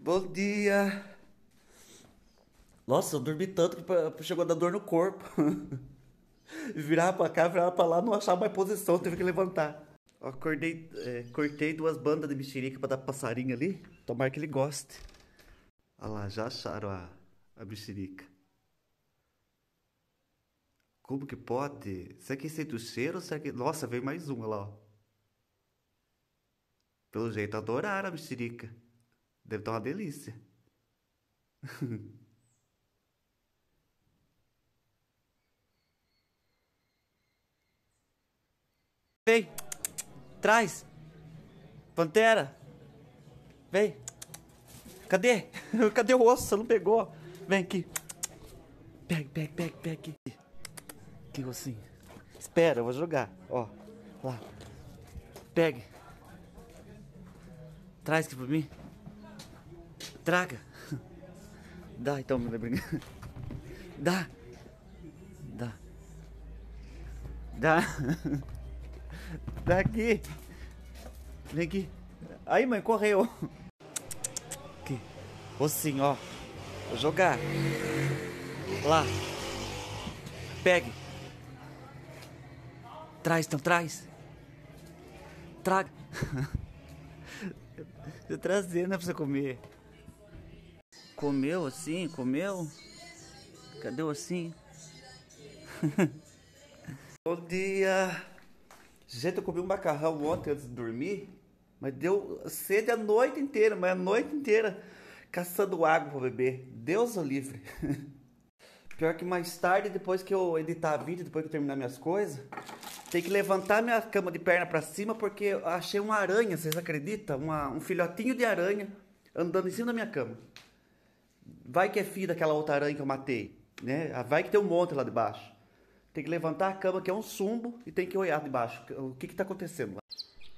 Bom dia. Nossa, eu dormi tanto que chegou a dar dor no corpo. Virava pra cá, virava pra lá, não achava mais posição, teve que levantar. Ó, cortei duas bandas de mexerica pra dar pro passarinho ali. Tomara que ele goste. Olha lá, já acharam a mexerica. Como que pode? Será que sente o cheiro ou será que... Nossa, veio mais uma lá, ó. Pelo jeito, adoraram a mexerica. Deve estar uma delícia. Vem, traz. Pantera, vem. Cadê? Cadê o osso? Você não pegou? Vem aqui. Pega aqui. Que ossinho. Espera, eu vou jogar. Ó, lá. Pegue. Traz aqui pra mim. Traga. Dá então, meu brincar. Dá. Dá. Dá. Dá aqui. Vem aqui. Aí, mãe, correu. Aqui. Ossinho, ó. Vou jogar. Lá. Pegue. Traz, então, traz. Traga. Tô trazendo pra você comer. Comeu assim? Comeu? Cadê o ossinho? Bom dia. Gente, eu comi um macarrão ontem antes de dormir. Mas deu sede a noite inteira. Mas a noite inteira caçando água pra beber. Deus o livre. Pior que mais tarde, depois que eu editar vídeo, depois que eu terminar minhas coisas, tem que levantar minha cama de perna pra cima porque eu achei uma aranha, vocês acreditam? Um filhotinho de aranha andando em cima da minha cama. Vai que é filho daquela outra aranha que eu matei, né? Vai que tem um monte lá debaixo. Tem que levantar a cama que é um sumbo e tem que olhar debaixo. O que que tá acontecendo lá?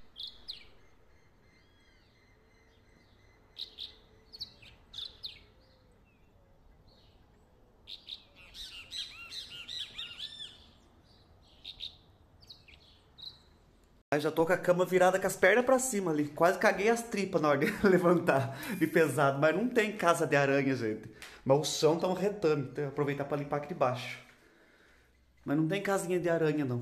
Aí já tô com a cama virada com as pernas pra cima ali. Quase caguei as tripas na hora de levantar de pesado. Mas não tem casa de aranha, gente. Mas o chão tá um retame. Então eu vou aproveitar pra limpar aqui de baixo. Mas não tem casinha de aranha, não.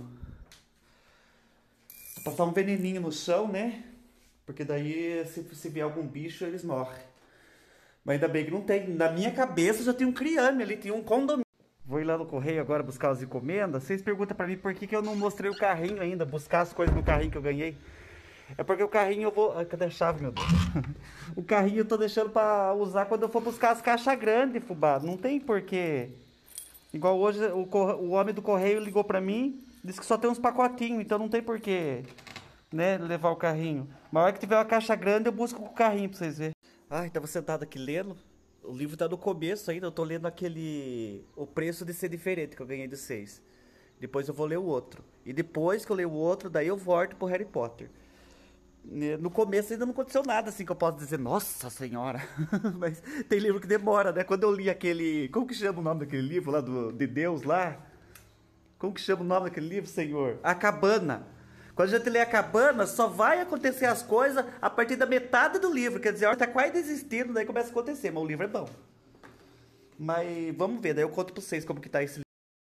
Vou passar um veneninho no chão, né? Porque daí, se vier algum bicho, eles morrem. Mas ainda bem que não tem. Na minha cabeça já tem um criame ali, tem um condomínio. Vou ir lá no correio agora buscar as encomendas. Vocês perguntam pra mim por que eu não mostrei o carrinho ainda, buscar as coisas no carrinho que eu ganhei. É porque o carrinho eu vou... Ai, cadê a chave, meu Deus? O carrinho eu tô deixando pra usar quando eu for buscar as caixas grandes, fubá. Não tem porquê. Igual hoje o homem do correio ligou pra mim, disse que só tem uns pacotinhos, então não tem porquê, né, levar o carrinho. Mas na hora que tiver uma caixa grande eu busco com o carrinho pra vocês verem. Ai, tava sentado aqui lendo. O livro tá no começo ainda, eu tô lendo aquele... O Preço de Ser Diferente, que eu ganhei de 6. Depois eu vou ler o outro. E depois que eu ler o outro, daí eu volto pro Harry Potter. No começo ainda não aconteceu nada assim que eu posso dizer, nossa senhora. Mas tem livro que demora, né? Quando eu li aquele... Como que chama o nome daquele livro lá de Deus lá? Como que chama o nome daquele livro, senhor? A Cabana. Quando a gente lê a Cabana, só vai acontecer as coisas a partir da metade do livro. Quer dizer, a hora tá quase desistindo, daí começa a acontecer. Mas o livro é bom. Mas vamos ver, daí eu conto pra vocês como que tá esse livro.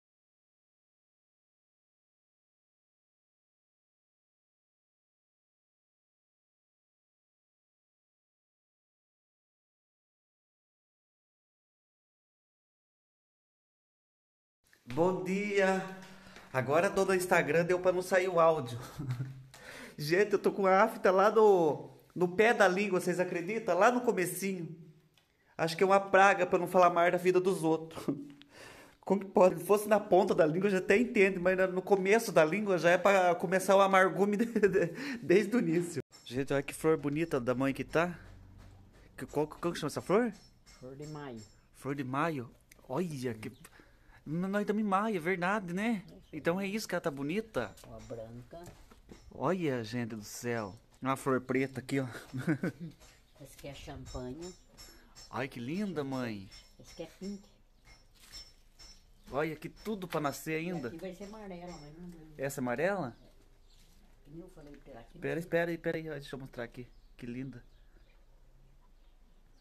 Bom dia! Agora a dona Instagram deu pra não sair o áudio. Gente, eu tô com a afta lá no pé da língua, vocês acreditam? Lá no comecinho. Acho que é uma praga pra não falar mais da vida dos outros. Como que pode? Se fosse na ponta da língua eu já até entendo, mas no começo da língua já é pra começar o amargume desde o início. Gente, olha que flor bonita da mãe que tá. Como que chama essa flor? Flor de maio. Flor de maio. Olha que... Nós estamos em maio, é verdade, né? Então é isso que ela tá bonita. Ó, branca. Olha, gente do céu. Uma flor preta aqui, ó. Esse aqui é champanhe. Ai, que linda, mãe. Esse aqui é pink. Olha, que tudo pra nascer E ainda. aqui vai ser amarela, mas não... Essa é amarela? Que nem eu falei pra ela aqui. Espera aí. Deixa eu mostrar aqui. Que linda.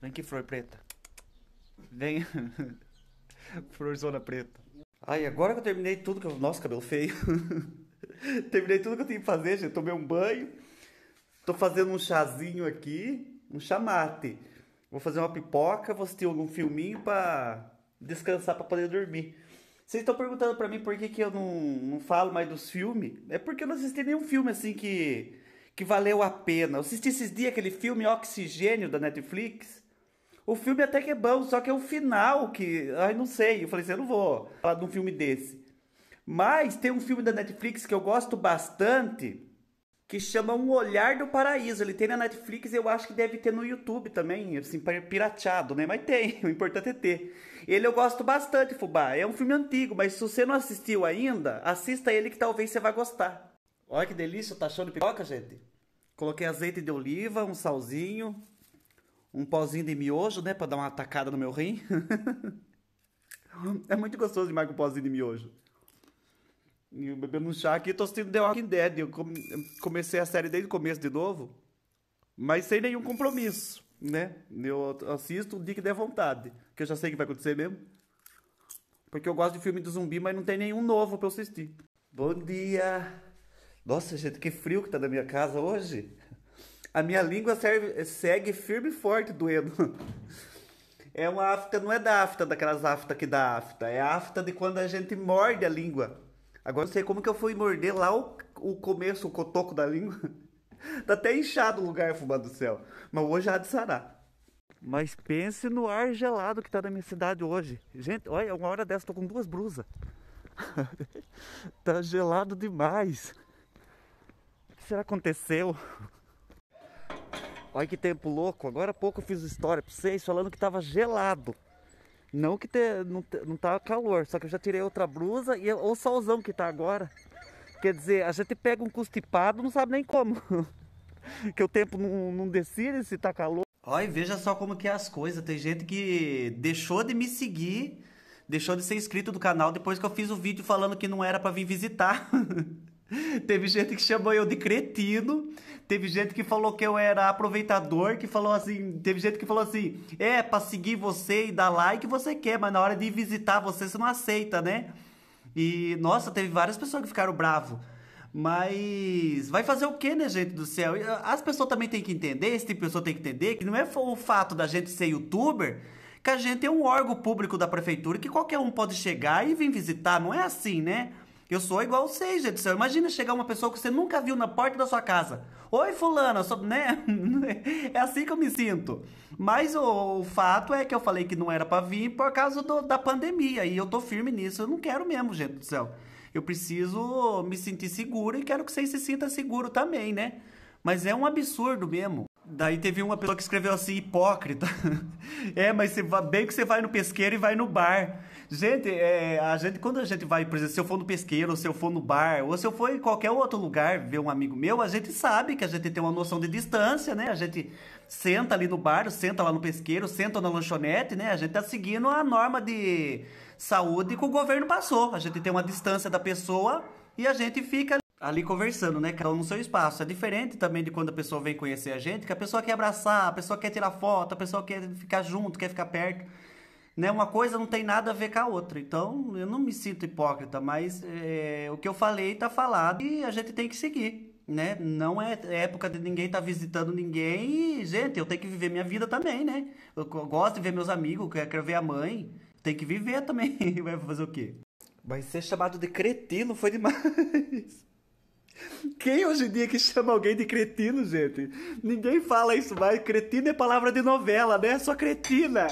Vem aqui, flor preta. Vem. Florzona preta. Ai, agora que eu terminei tudo que eu... Nossa, cabelo feio. Terminei tudo que eu tinha que fazer, gente. Tomei um banho. Tô fazendo um chazinho aqui. Um chamate. Vou fazer uma pipoca. Vou assistir algum filminho pra descansar, pra poder dormir. Vocês estão perguntando pra mim por que eu não falo mais dos filmes. É porque eu não assisti nenhum filme assim que valeu a pena. Eu assisti esses dias aquele filme Oxigênio da Netflix. O filme até que é bom, só que é o final que... Ai, não sei. Eu falei assim, eu não vou falar de um filme desse. Mas tem um filme da Netflix que eu gosto bastante, que chama Um Olhar do Paraíso. Ele tem na Netflix e eu acho que deve ter no YouTube também, assim, pirateado, né? Mas tem, o importante é ter. Ele eu gosto bastante, Fubá. É um filme antigo, mas se você não assistiu ainda, assista ele que talvez você vai gostar. Olha que delícia, tá show de pipoca, gente? Coloquei azeite de oliva, um salzinho... Um pozinho de miojo, né? Pra dar uma tacada no meu rim. É muito gostoso demais com um pozinho de miojo. E eu bebendo um chá aqui, tô assistindo The Walking Dead. Eu comecei a série desde o começo de novo. Mas sem nenhum compromisso, né? Eu assisto o dia que der vontade. Que eu já sei o que vai acontecer mesmo. Porque eu gosto de filme de zumbi, mas não tem nenhum novo pra eu assistir. Bom dia! Nossa, gente, que frio que tá na minha casa hoje. A minha língua segue firme e forte doendo. É uma afta, não é da afta, daquelas aftas que dá afta. É a afta de quando a gente morde a língua. Agora não sei como que eu fui morder lá o começo, o cotoco da língua. Tá até inchado o lugar, fumado do céu. Mas hoje há de sarar. Mas pense no ar gelado que tá na minha cidade hoje. Gente, olha, uma hora dessa eu tô com 2 blusas. Tá gelado demais. O que será que aconteceu? Olha que tempo louco, agora há pouco eu fiz história pra vocês falando que tava gelado. Não que não tava calor, só que eu já tirei outra blusa e o solzão que tá agora. Quer dizer, a gente pega um constipado, não sabe nem como. Que o tempo não decide se tá calor. Olha, veja só como que é as coisas. Tem gente que deixou de me seguir, deixou de ser inscrito do canal depois que eu fiz o vídeo falando que não era pra vir visitar. Teve gente que chamou eu de cretino. Teve gente que falou que eu era aproveitador, que falou assim, teve gente que falou assim, pra seguir você e dar like você quer, mas na hora de ir visitar você não aceita, né? E, nossa, teve várias pessoas que ficaram bravos. Mas vai fazer o quê, né, gente do céu? As pessoas também têm que entender, esse tipo de pessoa tem que entender que não é o fato da gente ser youtuber, que a gente é um órgão público da prefeitura, que qualquer um pode chegar e vir visitar, não é assim, né? Eu sou igual vocês, gente do céu. Imagina chegar uma pessoa que você nunca viu na porta da sua casa. Oi, fulana, né? É assim que eu me sinto. Mas o fato é que eu falei que não era pra vir por causa da pandemia. E eu tô firme nisso. Eu não quero mesmo, gente do céu. Eu preciso me sentir seguro e quero que vocês se sintam seguros também, né? Mas é um absurdo mesmo. Daí teve uma pessoa que escreveu assim, hipócrita. Mas bem que você vai no pesqueiro e vai no bar. Gente, quando a gente vai, por exemplo, se eu for no pesqueiro, ou se eu for no bar, ou se eu for em qualquer outro lugar ver um amigo meu, a gente sabe que a gente tem uma noção de distância, né? A gente senta ali no bar, senta lá no pesqueiro, senta na lanchonete, né? A gente tá seguindo a norma de saúde que o governo passou. A gente tem uma distância da pessoa e a gente fica ali conversando, né? Cada um no seu espaço. É diferente também de quando a pessoa vem conhecer a gente, que a pessoa quer abraçar, a pessoa quer tirar foto, a pessoa quer ficar junto, quer ficar perto. Né? Uma coisa não tem nada a ver com a outra. Então, eu não me sinto hipócrita, mas o que eu falei tá falado e a gente tem que seguir, né? Não é época de ninguém tá visitando ninguém e, gente, eu tenho que viver minha vida também, né? Eu gosto de ver meus amigos, quero ver a mãe. Tem que viver também. Vai fazer o quê? Mas ser chamado de cretino foi demais. Quem hoje em dia que chama alguém de cretino, gente? Ninguém fala isso mais. Cretino é palavra de novela, né? Só cretina.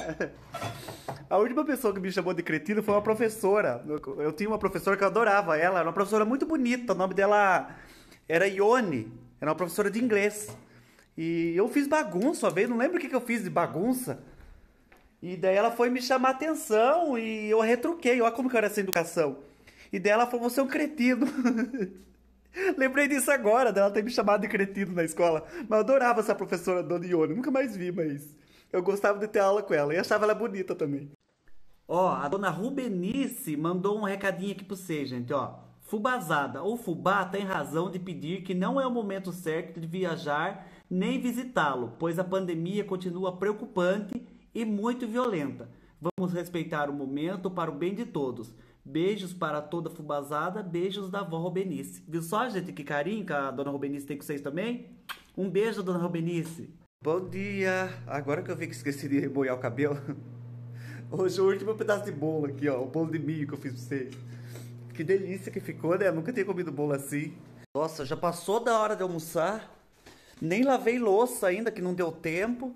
A última pessoa que me chamou de cretino foi uma professora. Eu tinha uma professora que eu adorava ela. Era uma professora muito bonita. O nome dela era Ione. Era uma professora de inglês. E eu fiz bagunça uma vez. Não lembro o que eu fiz de bagunça. E daí ela foi me chamar a atenção e eu retruquei. Olha como que eu era sem educação. E daí ela falou, você é um cretino. Lembrei disso agora, dela ter me chamado de cretino na escola. Mas eu adorava essa professora, Dona Ione. Nunca mais vi, mas eu gostava de ter aula com ela. E achava ela bonita também. Ó, a Dona Rubenice mandou um recadinho aqui pra vocês, gente, ó. Fubazada ou fubá tem razão de pedir que não é o momento certo de viajar nem visitá-lo, pois a pandemia continua preocupante e muito violenta. Vamos respeitar o momento para o bem de todos. Beijos para toda a fubazada, beijos da avó Robenice. Viu só, gente, que carinho que a dona Robenice tem com vocês também? Um beijo, dona Robenice. Bom dia! Agora que eu vi que esqueci de reboiar o cabelo. Hoje o último pedaço de bolo aqui, ó. O bolo de milho que eu fiz pra vocês. Que delícia que ficou, né? Eu nunca tinha comido bolo assim. Nossa, já passou da hora de almoçar. Nem lavei louça ainda, que não deu tempo.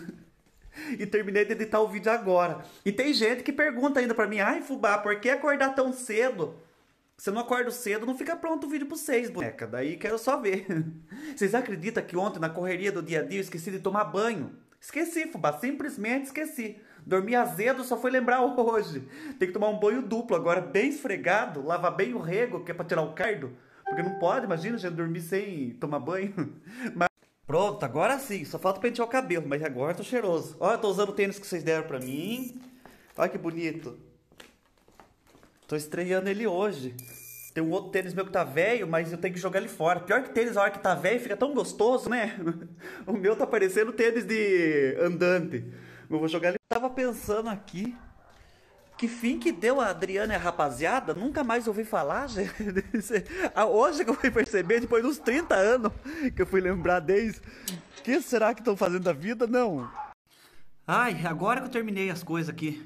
E terminei de editar o vídeo agora. E tem gente que pergunta ainda pra mim: ai, Fubá, por que acordar tão cedo? Se eu não acordo cedo, não fica pronto o vídeo pra vocês, boneca. Daí quero só ver. Vocês acreditam que ontem, na correria do dia a dia, eu esqueci de tomar banho? Esqueci, Fubá, simplesmente esqueci. Dormi azedo, só fui lembrar hoje. Tem que tomar um banho duplo agora, bem esfregado. Lavar bem o rego, que é pra tirar o cardo. Porque não pode, imagina, já dormir sem tomar banho. Mas... pronto, agora sim. Só falta pentear o cabelo, mas agora eu tô cheiroso. Olha, eu tô usando o tênis que vocês deram pra mim. Olha que bonito. Tô estreando ele hoje. Tem um outro tênis meu que tá velho, mas eu tenho que jogar ele fora. Pior que tênis, na hora que tá velho, fica tão gostoso, né? O meu tá parecendo tênis de andante. Eu vou jogar ele. Tava pensando aqui, que fim que deu a Adriana e a rapaziada? Nunca mais ouvi falar, gente. Hoje que eu fui perceber, depois dos 30 anos, que eu fui lembrar deles. O que será que estão fazendo da vida? Não. Ai, agora que eu terminei as coisas aqui.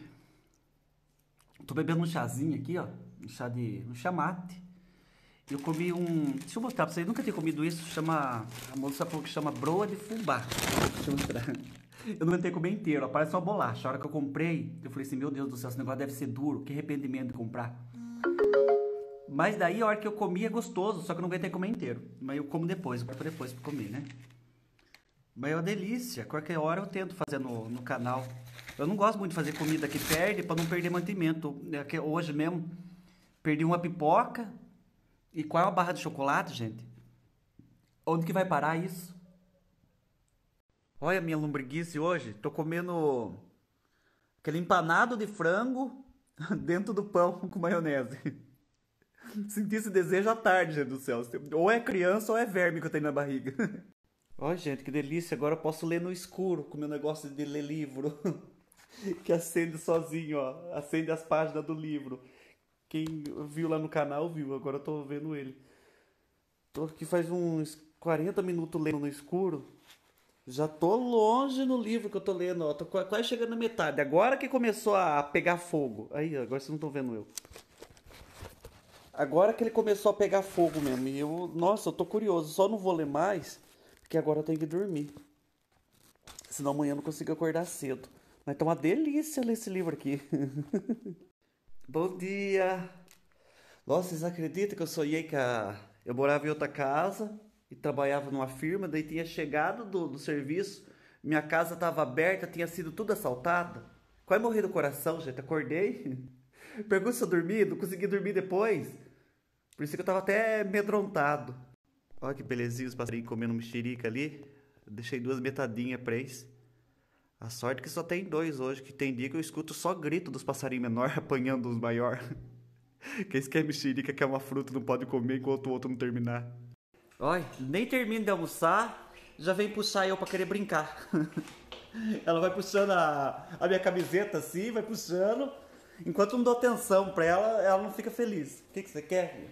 Tô bebendo um chazinho aqui, ó. Um chá mate. Eu comi um... deixa eu mostrar pra vocês. Eu nunca tinha comido isso. Chama... a moça falou que chama broa de fubá. Deixa eu mostrar. Eu não tentei comer inteiro. Ó, parece uma bolacha. A hora que eu comprei, eu falei assim, meu Deus do céu, esse negócio deve ser duro. Que arrependimento de comprar. Mas daí, a hora que eu comi, é gostoso. Só que eu não aguentei comer inteiro. Mas eu como depois. Eu quero depois pra comer, né? Mas é uma delícia. Qualquer hora eu tento fazer no canal. Eu não gosto muito de fazer comida que perde pra não perder mantimento. Hoje mesmo, perdi uma pipoca. E qual é uma barra de chocolate, gente? Onde que vai parar isso? Olha a minha lombriguice hoje. Tô comendo aquele empanado de frango dentro do pão com maionese. Senti esse desejo à tarde, gente do céu. Ou é criança ou é verme que eu tenho na barriga. Olha, gente, que delícia. Agora eu posso ler no escuro com o meu negócio de ler livro. Que acende sozinho, ó. Acende as páginas do livro. Quem viu lá no canal viu. Agora eu tô vendo ele. Tô aqui faz uns 40 minutos lendo no escuro. Já tô longe no livro que eu tô lendo, ó. Tô quase chegando na metade. Agora que começou a pegar fogo. Aí, agora vocês não estão vendo eu. Agora que ele começou a pegar fogo mesmo. E eu, nossa, eu tô curioso. Só não vou ler mais, porque agora eu tenho que dormir. Senão amanhã eu não consigo acordar cedo. Mas tá uma delícia ler esse livro aqui. Bom dia. Nossa, vocês acreditam que eu sonhei que eu morava em outra casa e trabalhava numa firma, daí tinha chegado do serviço, minha casa estava aberta, tinha sido tudo assaltada. Quase morri do coração, gente. Acordei. Pergunta se eu dormi, não consegui dormir depois. Por isso que eu tava até amedrontado. Olha que belezinha os passarinhos comendo mexerica ali. Eu deixei 2 metadinhas pra eles. A sorte que só tem 2 hoje, que tem dia que eu escuto só grito dos passarinhos menores apanhando os maiores. Que esse que é mexerica, que é uma fruta, não pode comer enquanto o outro não terminar. Olha, nem termino de almoçar, já vem puxar eu pra querer brincar. Ela vai puxando a minha camiseta assim, vai puxando. Enquanto eu não dou atenção pra ela, ela não fica feliz. O que você quer?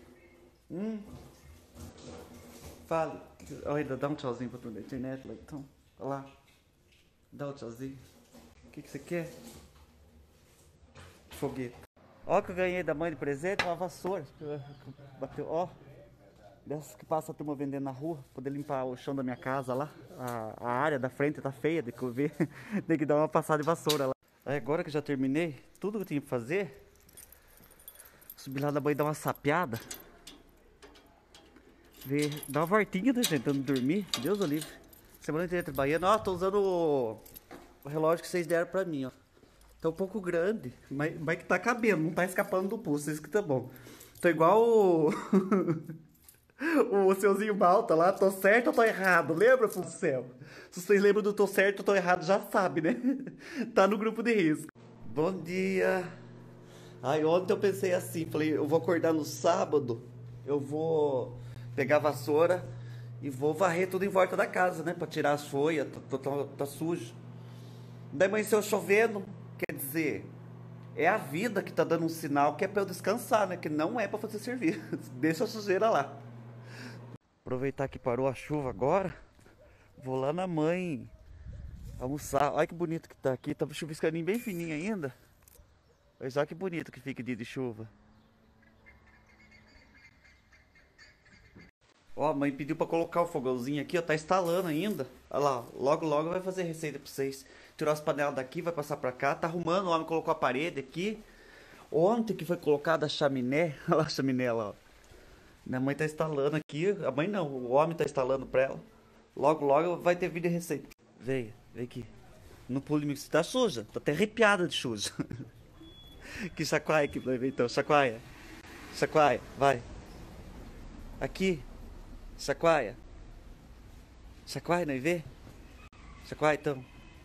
Fale. Olha, dá um tchauzinho pra tu na internet, lá, então. Olha lá. Dá um tchauzinho. O que você quer? Foguete. Ó que eu ganhei da mãe de presente, uma vassoura. Bateu, ó. Dessas que passa a turma vendendo na rua, poder limpar o chão da minha casa lá. A área da frente tá feia, tem que ver. Tem que dar uma passada de vassoura lá. Aí agora que eu já terminei tudo que eu tinha que fazer, subir lá da banho e dar uma sapeada. Ver, dar uma voltinha, né, tentando dormir. Deus o livre. Semana inteira trabalhando. Ó, tô usando o relógio que vocês deram pra mim, ó. Tá um pouco grande, mas que tá cabendo, não tá escapando do pulso, isso que tá bom. Tô igual o Seuzinho Malta lá, tô certo ou tô errado? Lembra, do céu? Se vocês lembram do tô certo ou tô errado, já sabe, né? Tá no grupo de risco. Bom dia. Ai, ontem eu pensei assim, falei, eu vou acordar no sábado, eu vou pegar a vassoura E vou varrer tudo em volta da casa, né? Pra tirar as folhas, tá sujo. Daí amanheceu chovendo, quer dizer, é a vida que tá dando um sinal que é pra eu descansar, né? Que não é pra fazer serviço. Deixa a sujeira lá. Aproveitar que parou a chuva agora, vou lá na mãe almoçar. Olha que bonito que tá aqui, tá chuviscaninho bem fininho ainda. Mas olha que bonito que fica dia de chuva. Ó, a mãe pediu pra colocar o fogãozinho aqui, ó, tá instalando ainda. Olha lá, logo logo vai fazer receita pra vocês. Tirou as panelas daqui, vai passar pra cá, tá arrumando, o homem colocou a parede aqui. Ontem que foi colocada a chaminé, olha lá a chaminé lá, ó. Minha mãe tá instalando aqui, a mãe não, o homem tá instalando pra ela. Logo logo vai ter vídeo e receita. Vem aqui. Não pule me tá suja, tá até arrepiada de suja. Que chacoalha aqui pra ver então, chacoalha. Chacoalha, vai. Aqui. Chacoalha. Chacoalha, não vê? Chacoalha então.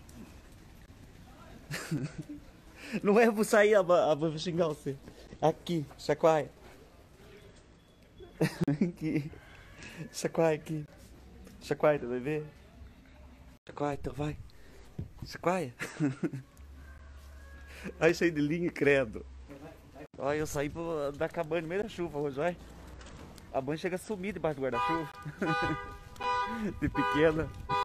Não é, vou sair, vou xingar você. Aqui, chacoalha. Aqui. Chacoalha aqui. Chacoalha, vai ver? Chacoalha então, vai. Chacoalha. Ai, cheio de linha, credo. Olha, eu saí da cabana no meio da chuva hoje, vai. A mãe chega a sumir debaixo do guarda-chuva. De pequena.